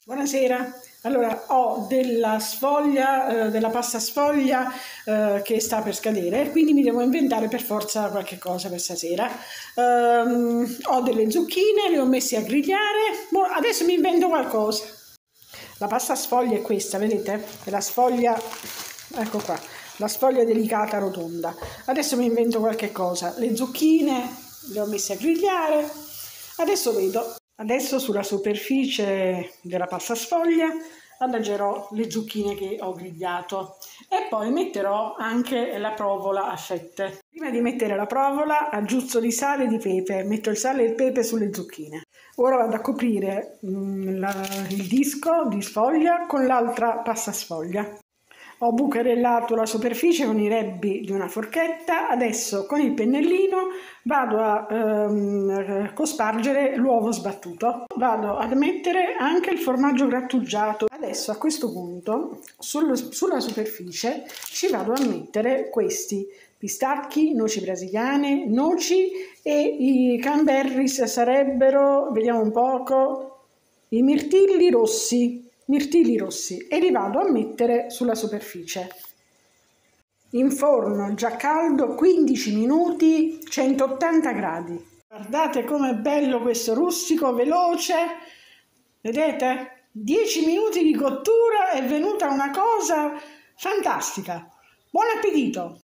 Buonasera, allora ho della sfoglia, della pasta sfoglia che sta per scadere, quindi mi devo inventare per forza qualche cosa per stasera. Ho delle zucchine, le ho messe a grigliare, adesso mi invento qualcosa. La pasta sfoglia è questa, vedete? È la sfoglia, ecco qua, la sfoglia delicata rotonda. Adesso mi invento qualche cosa. Le zucchine le ho messe a grigliare, adesso vedo. Adesso sulla superficie della pasta sfoglia adagerò le zucchine che ho grigliato e poi metterò anche la provola a fette. Prima di mettere la provola aggiusto di sale e di pepe, metto il sale e il pepe sulle zucchine. Ora vado a coprire il disco di sfoglia con l'altra pasta sfoglia. Ho bucarellato la superficie con i rebbi di una forchetta, adesso con il pennellino vado a cospargere l'uovo sbattuto. Vado ad mettere anche il formaggio grattugiato. Adesso a questo punto sulla superficie ci vado a mettere questi pistacchi, noci brasiliane, noci e i cranberries sarebbero, vediamo un poco, i mirtilli rossi e li vado a mettere sulla superficie. In forno già caldo 15 minuti, 180 gradi. Guardate com'è bello questo rustico, veloce, vedete? 10 minuti di cottura è venuta una cosa fantastica. Buon appetito!